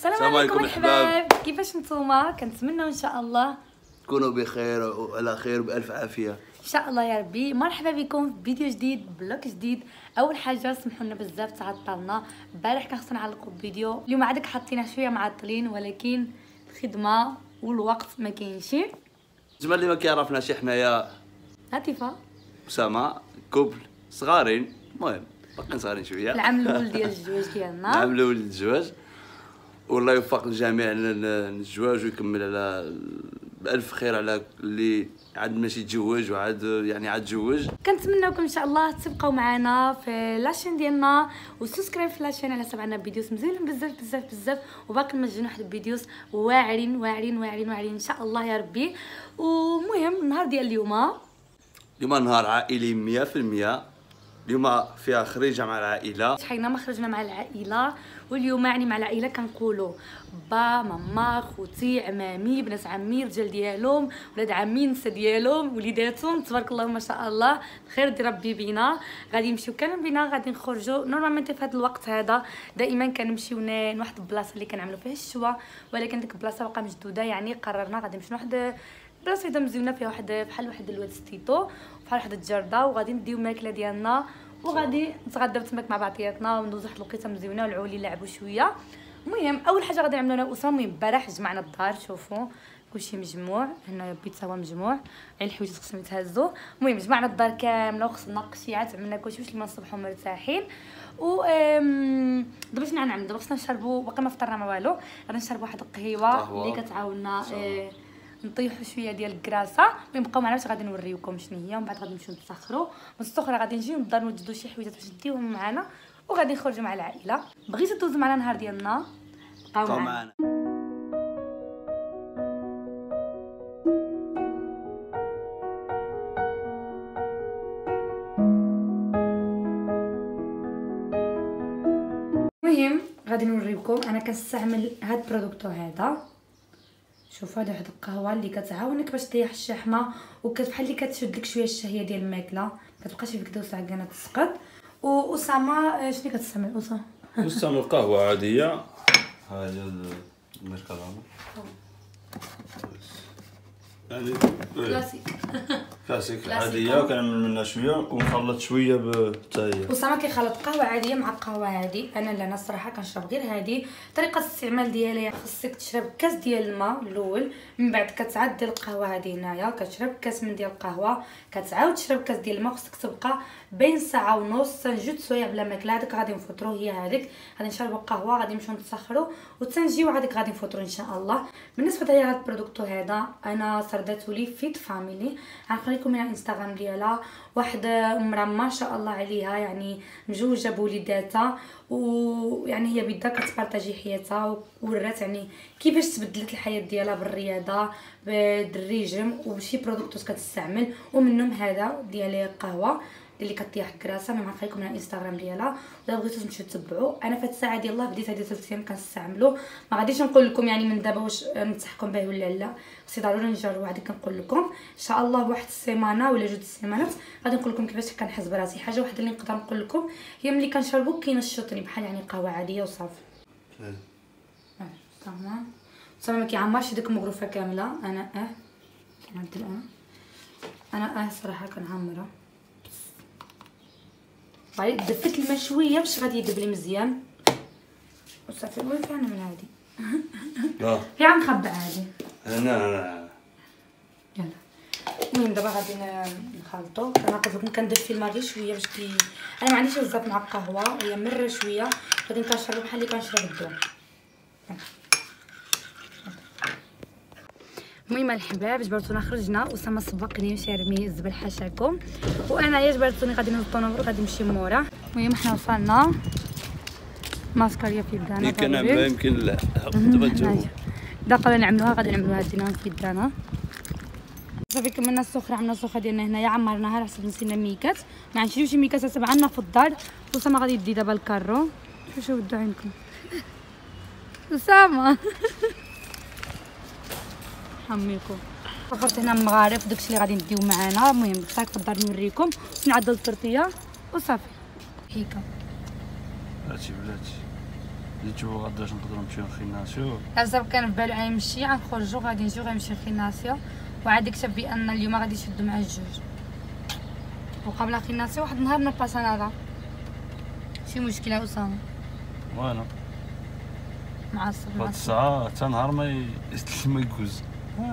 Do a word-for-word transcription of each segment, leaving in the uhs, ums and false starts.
السلام عليكم الحباب، كيفاش نتوما؟ كنتمنوا ان شاء الله تكونوا بخير وعلى خير بألف عافيه ان شاء الله يا ربي. مرحبا بكم في فيديو جديد، بلوك جديد. اول حاجه سمحوا لنا بزاف تعطلنا، البارح كان خصنا نعلقوا بفيديو، اليوم عادك حاطينه شويه معطلين، ولكن الخدمه والوقت ما كاينش. الجمال اللي ما كيعرفناش حنايا لطيفه اسامه كوبل صغارين، المهم باقيين صغارين شويه. العام الاول ديال الزواج ديالنا، العام الاول ديال الزواج، والله يوفق الجميع للزواج ويكمل على بألف خير على اللي عاد ماشي يتزوج وعاد يعني عاد تزوج. كنتمناوكم ان شاء الله تبقاو معنا في لاشين ديالنا وسبسكرايب في لاشين، على حسب عندنا فيديوز مزيانين بزاف بزاف بزاف، وباقي منزلين واحد الفيديوز واعرين واعرين واعرين واعرين ان شاء الله يا ربي. ومهم النهار ديال اليوم اليوم نهار عائلي مية في المية، اليوم فيها خريجه مع العائله. شحالنا ما خرجنا مع العائله، واليوم يعني مع العائله كنقولوا با ماما خوتي عمامي بنات عمي رجال ديالهم ولاد عمي النسا ديالهم وليداتهم، تبارك الله ما شاء الله، خير دي ربي بينا. غادي نمشيو كان بينا غادي نخرجوا نورمالمون في هذا الوقت هذا دائما كنمشيو لواحد البلاصه اللي كنعملوا فيها الشوا، ولكن ديك البلاصه باقا مشدوده، يعني قررنا غادي نمشيو لواحد بلاصه هدا مزيونه فيها واحد بحال واحد الواد ستيتو بحال واحد الجرده، وغادي نديو الماكله ديالنا وغادي نتغداو تماك مع بعضياتنا وندوزو واحد الوقيته مزيونه والعولي نلعبوا شويه. المهم اول حاجه غادي نعملوا انا واسامه، المهم البارح جمعنا الدار، شوفوا كلشي مجموع هنا، البيت هو مجموع، غير الحوايج خصهم يتهزوا. المهم جمعنا الدار كامله وخصنا قشيعات، عملنا كلشي باش نصبحوا مرتاحين. و دابا شنو غنعمل دابا؟ خصنا نشربوا، باقي ما فطرنا ما والو، غادي نشربوا واحد القهيوه اللي كتعاوننا نطيحوا شويه ديال الكراسه. المهم بقاو معنا باش غادي نوريوكم شنو هي، ومن بعد غادي نمشيو نتسخروا، من السخره غادي نجيو نبدا نوجدوا شي حويجات باش نديوهم معنا وغادي نخرجوا مع العائله. بغيتو دوزوا معنا النهار ديالنا، بقاو معنا. المهم غادي نوريكم انا كنستعمل هاد البرودكتو هذا، شوفوا هذا واحد القهوه اللي كتعاونك باش تريح الشحمه وكتبحال اللي كتشد لك شويه الشهيه ديال الماكله، كتبقاش فيك كدا وسعكانه تسقط. واسامه شنو كتستعمل اسامه؟ نستعمل قهوه عاديه، ها هي الميركالامو يعني كلاسيك كلاسيك عاديه، وكنعمل منها شويه ونخلط شويه بالتايه. اسامه كيخلط قهوه عاديه مع قهوه عادي، انا لا انا الصراحه كنشرب غير هذه. طريقه الاستعمال ديالها خصك تشرب كاس ديال الماء الاول، من بعد كتعدل القهوه هذه هنايا، كتشرب كاس من ديال القهوه، كتعاود تشرب كاس ديال الماء. خصك تبقى بين ساعه ونص جوج سوايع بلا ماكله. هذيك غادي نفطروا، هي هذيك غادي نشربوا القهوه، غادي نمشيو نتسخروا وتنجيو هذيك غادي نفطروا ان شاء الله. بالنسبه لهذا البرودكتو هذا انا سرداتو لي فيت فاميلي، غنخليكم على الانستغرام ديالها، واحد امراه ما شاء الله عليها، يعني مجوجه بوليداتها، ويعني هي بدا كتبارطاجي حياتها وورات يعني كيفاش تبدلت الحياه ديالها بالرياضه بالريجيم وبشي برودكتوس كتستعمل، ومنهم هذا ديال القهوه اللي كطيح كراسه. ما غنخليكم على الانستغرام ديالها، الا بغيتو تمشيو تتبعوا. انا في هاد الساعه ديال الله بديت هذه ثلاث ايام كنستعملو، ما غاديش نقول لكم يعني من دابا واش ننصحكم به ولا لا، خصني ضروري نجربوا. غادي كنقول لكم ان شاء الله بواحد السيمانه ولا جوج السيمانات غادي نقول لكم كيفاش كنحس براسي. حاجه واحده اللي نقدر نقول لكم هي ملي كنشربو كينشطني بحال يعني قهوه عاديه وصافي. اه تمام صافي، ما كيعمرش ديك المغرفه كامله. انا اه كنعدل انا انا اه صراحه كنعمرها، باغي دفت الماء شويه باش غادي يدبلي مزيان وصافي. وين فين من هادي؟ اه هي غنخبع هادي هنا هنا يلا. المهم دابا غادي نخلطو. انا قلت لكم كندير في الماء غير شويه باش كي انا ما عنديش بزاف مع القهوه، هي مره شويه غادي كنشرب بحال اللي كنشرب الدواء. المهم الحباب جبرتونا خرجنا، اسامه سبقني مشى يرمي الزبل حاشاكم، وانا يا جبرتوني غادي نهبطو نهبطو غادي نمشي مورا. المهم حنا وصلنا، ماسكاريا في يدانا يمكن نعملها يمكن لا، دابا نجربو دابا نعملوها غادي نعملوها دينا في يدانا. صافي كملنا السخره، عملنا السخره ديالنا هنايا، عمرناها على حسب نسينا ميكات، ما نشريو شي ميكات تبع عندنا في الدار. اسامه غادي يدي دابا الكارو، شوفوا ودوا عينكم اسامه حميكم. صفرت هنا مغارف داكشي اللي غادي نديو معانا. المهم بقيت في الدار نوريكم باش نعدل التورتيه وصافي. حيكه هاتي بلاتي جيتو غدا باش نقدروا نمشيو للخيناسيو. لازم كان في بالو غيمشي غنخرجوا غادي نجيو غيمشي للخيناسيو وعاد كتب بان اليوم غادي يشدوا مع الجوج وقبل الخيناسيو واحد النهار نباس انا شي مشكله اسامه وانا معصب هاد الساعه حتى نهار ما ما يجوز.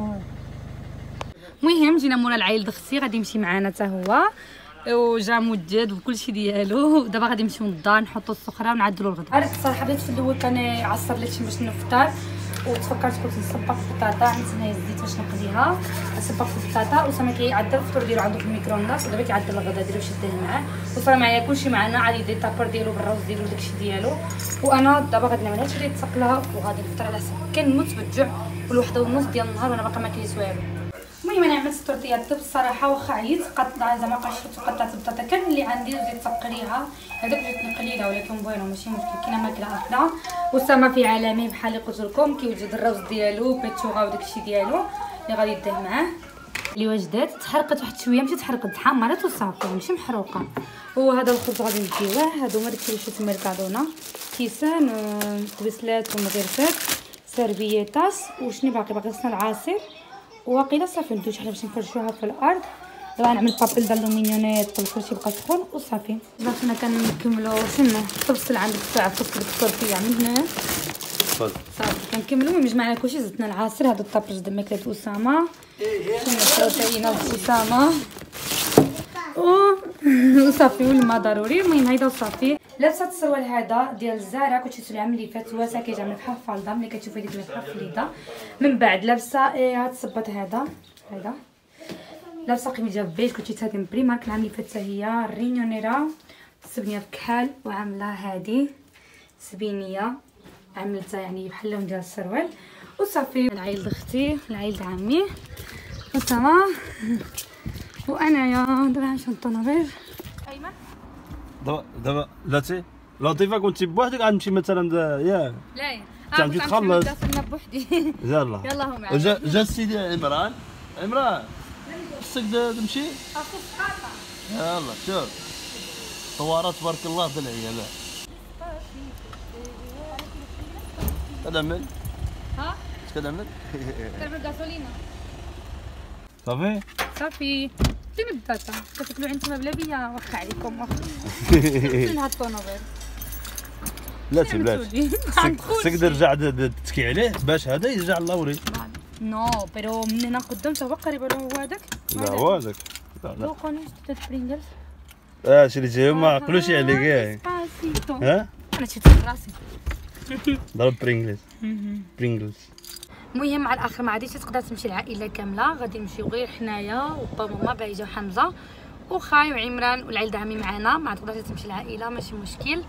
المهم جينا مورا العايل اختي غادي يمشي معنا حتى هو وجا مجد وكلشي ديالو. دابا غادي نمشيو للدار نحطو السخره ونعدلو الغدا. عرفت الصراحه بديت في الاول كان عصر لي شي باش نفطر وتفكرت قلت نصبق البطاطا عملت هنايا الزيت باش نقليها صبقت البطاطا وسما كيعدل الفطور ديالو عنده في الميكروونداس ودابا كيعدل الغدا ديالو شديه معاه وصرا معايا كلشي معنا عادي دي طابور ديالو بالروز ديالو وداكشي ديالو وانا دابا غادي نعمل هادشي اللي تسقلها وغادي نفطر على حسب كنموت بالجوع والوحده ونص ديال النهار وانا باقا ما كليت والو. المهم انا عملت الطورطيات الدب الصراحه واخا عييت قطعت زعما قشرت وقطعت البطاطا كامل اللي عندي وزيد تقليها هذاك بغيت نقليها ولكن بوينه ماشي مشكل كاينه ماكله اخرى وسما في عالمي بحال اللي قلت لكم كيوجد الروز ديالو بيتشوغا وداكشي ديالو اللي غادي يديه معاه اللي وجدات تحرقت واحد شويه مشات تحرقت تحمرت وصافي ماشي محروقه. وهذا الخبز غادي نديوه هادو هما داكشي اللي شفت ميركادونا كيسان تبسلات ومغرفات سيرفييتاس وشني باقي باقي لسنا العصير وواقيلا صافي ندوز حنا باش نفرشوها في الارض. غنعمل بابيل دالومينيونيط كلشي يبقى سخون وصافي. دابا حنا كنكملوا شنو الطبسل عندك الساعه فك الطرفيه من هنا صافي كنكملوا مجمعنا كلشي زدنا العصير. هذا الطابرج د ماكله اسامه شنو البروتينات اسامه وصافي والماء ضروري. المهم هيدا وصافي. لابسه السروال هذا ديال زارا كنت شفتو العام اللي فات واسع كيجي بحال فالدا ملي كتشوفي ديك بحال فريده. من بعد لابسه إيه هاد الصباط هذا هذا لابسه قميجه بيج كنت شفتها من بريمارك العام اللي فات هي الرينيونيرا سبنيه بكحل وعامله هادي سبينيه عملتها يعني بحال اللون ديال السروال وصافي. العيل اختي العيل عمي وتمام وانايا دابا غنمشيو للطوموبيل. ايمن دابا دابا لاتي لطيفه كنتي بوحدك غنمشي مثلا ياك لا انت غادي تخلص بوحدي يلاه يلا هو معايا. جا جا السيدي عمران عمران خصك تمشي يلا شوف طوارات تبارك الله د العيال كدعمل ها اش كدعمل كنعمل غاسولينا صافي صافي فين البطاطا كتاكلوا عندكم بلا بيا واخا عليكم واخا فين هاد الطونوبيل بلاتي بلاتي خصك ترجع تتكي عليه باش هذا يرجع لوري. نو بيرو من هنا قدام تا هو قريب هو هذاك لا هو هذاك لا لا دوقوني شتات برينجلز اه شريتيه ما عقلوش عليك ياك ها انا شفت راسي ضرب برينجلز برينجلز. المهم مع الاخر ما عاديش تقدر تمشي العائله كامله غادي نمشيو غير حنايا وبابا وماما بايجه وحمزه وخاي وعمران والعيل دعمي معنا ما تقدرش تمشي العائله ماشي مشكل.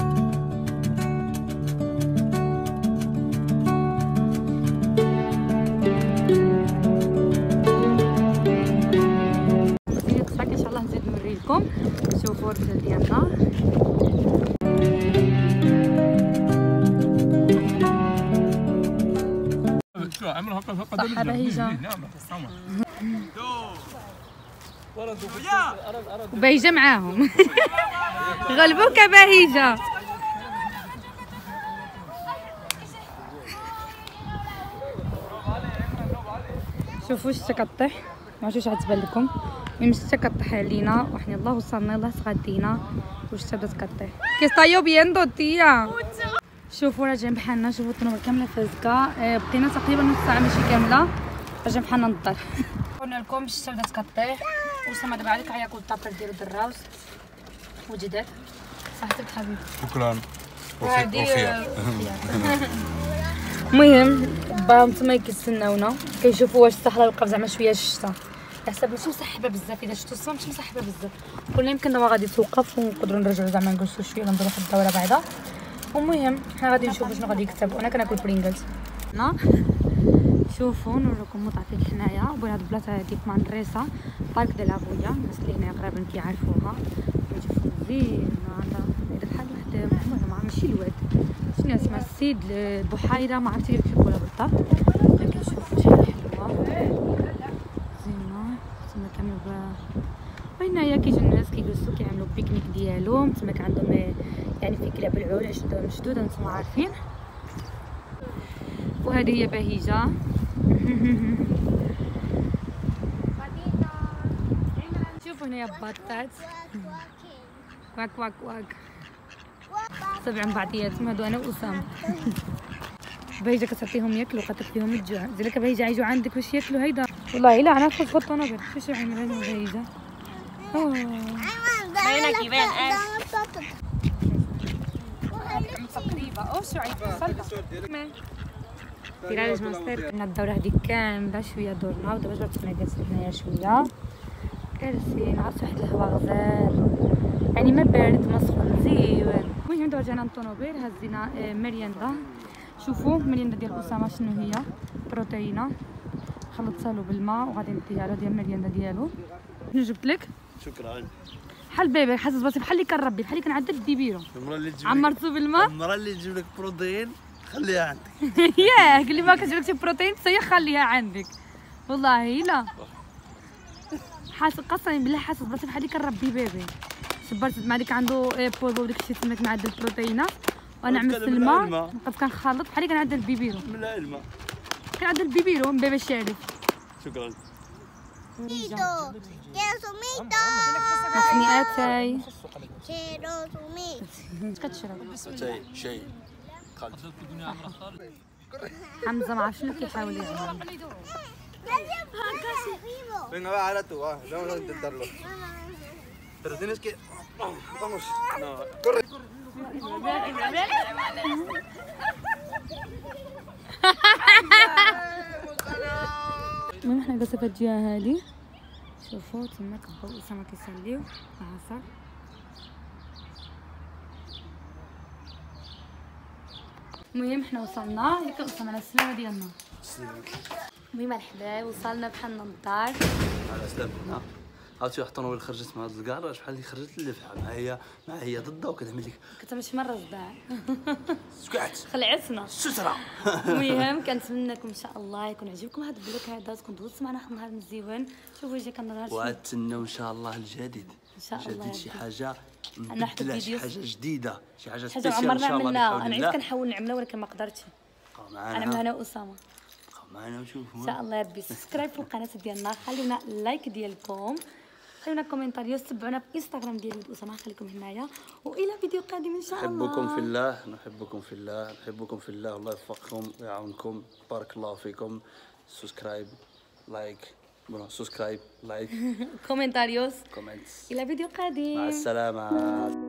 ان شاء الله نزيد نوريكم شوفوا الرجل ديالنا صح بهيجه وبهيجه معاهم غلبوك بهيجه. شوفوا الشتا كطيح ما عرفتش واش غتبان لكم المهم الشتا كطيح علينا وحنا الله وصلنا الله تغدينا والشتا بدات كطيح كيستايو بيندو تيا. شوفوا راه جا بحالنا شوفوا الطنوبه كامله فازكه اه بقينا تقريبا نص ساعه ماشي كامله راه بحالنا نضر. قلنا لكم الشتا بدات كطيح وسما دابا عليك غياكل الطابر ديالو دراوس وجدات صحتك حبيبي شكرا وفي المهم باهم تما كيستناونا كيشوفوا واش الصحراء وقف زعما شويه الشتا حسب ماشي مسحبه بزاف اذا شفتوا الصوم ماشي مسحبه بزاف قلنا يمكن دابا غادي توقف ونقدروا نرجعوا زعما نجلسوا شويه نديروا واحد الدوره بعدا. المهم حنا غادي نشوفوا شنو غادي يكتب وانا كناكل برينجلز. شوفوا نوريكم مطعم حنايا بغينا هاد البلاصه هادي في مانريسا بارك ديال افويا الناس اللي هنا قريبا كيعرفوها كنشوفوا زين هذا بحال واحد المهم ماشي الواد شنو اسمها السيد البحيره ما عرفتش كيف كيقولها بالضبط ولكن شوفوا شحال حلوه زينه تما كامل وهنايا كيجيو الناس كيجلسوا كيعملوا بيكنيك ديالهم تما عندهم يعني في كلاب العول شدوده مشدوده انتم عارفين. وهذه هي بهيجه. شوفوا هنا بطات واك واك واك سبع بعضياتهم. هادو انا واسامه. بهيجه كتعطيهم ياكلوا كتكفيهم الجوع. زي لك بهيجه يجوا عندك واش ياكلوا هيدا والله الا انا خذ الطونوبيل. شوفوا عمران وبهيجه. هنا كيبان اش تقريبا او شعيب تيراج ماستر. كنا الدوره هذيك كامله شويه دورنا ودابا جبرتنا جالسين هنايا شويه جالسين عرفت واحد الهوا غزال يعني ما بارد ما سخون زيوان. المهم دابا رجعنا للطونوبيل هزينا مريندا. شوفوا مريندا ديال اسامه شنو هي بروتينه خلطتها له بالماء وغادي نديها له ديال المريندا ديالو. شنو جبت لك؟ شكرا. بحال بيبي حاسس براسي بحال اللي كنربي بحال اللي كنعدل الديبيرو. المرة اللي تجيب عمرتو بالماء. المرة اللي تجيب لك بروتين خليها عندك. ياك اللي ما كتجيب لك شي بروتين حتى خليها عندك والله لا. حاسس قسما بالله حاسس براسي بحال اللي كنربي بيبي. شبرت مع ديك عنده بولبو وداك الشيء تماك معدل البروتينات وانا عملت الماء بقيت كنخلط بحال اللي كنعدل البيبيرو. من العلمة كنعدل البيبيرو من بيبي الشارف. شكرا. mito queso mito خاصني اتاي queso mito اش كتشرب؟ شيء شيء حمزه ما عرف شنو كيحاول يعمل. Venga, va, ahora tú, va, vamos a intentarlo. Pero tienes que... Vamos. No, corre. المهم حنا جالسه في الجهه هادي. شوفوا تما كبا واسامه كيساليو العصر. المهم حنا وصلنا ياك وصلنا للسلامه ديالنا. المهم الحباب وصلنا بحالنا للدار. على سلامتنا. عرفتي واحد الطونوبيل خرجت مع هاد الكراج بحال اللي خرجت اللفحه مع هي مع هي ضدها وكتعمل لك كتمشي مره صداع. سكعت خلعتنا الستره. المهم كنتمنىكم ان شاء الله يكون عجبكم هذا الفلوق هذا تكون دوزت معنا واحد النهار مزيون. شوفوا جا كنهار وتناو ان شاء الله الجديد. ان شاء الله جديد شي حاجه انا حطيت مبدله شي فيديو حاجه جديده شي حاجه حاجه سبيسيال ان عمرنا شاء الله. عملناها. انا عيت كنحاول نعملها ولكن ما قدرتش. بقاو انا معنا عملها انا واسامه. بقاو معنا وشوفوا ان شاء الله ربي سبسكرايب في القناه ديالنا. خلينا لايك ديالكم خلينا كومنتاريو تبعونا في انستغرام ديالي اسامه. خليكم هنايا والى فيديو قادم ان شاء الله. نحبكم في الله نحبكم في الله نحبكم في الله. الله يوفقكم ويعاونكم. بارك الله فيكم. سبسكرايب لايك بون سبسكرايب لايك كومنتاريوس كومنتس. الى فيديو قادم. مع السلامه.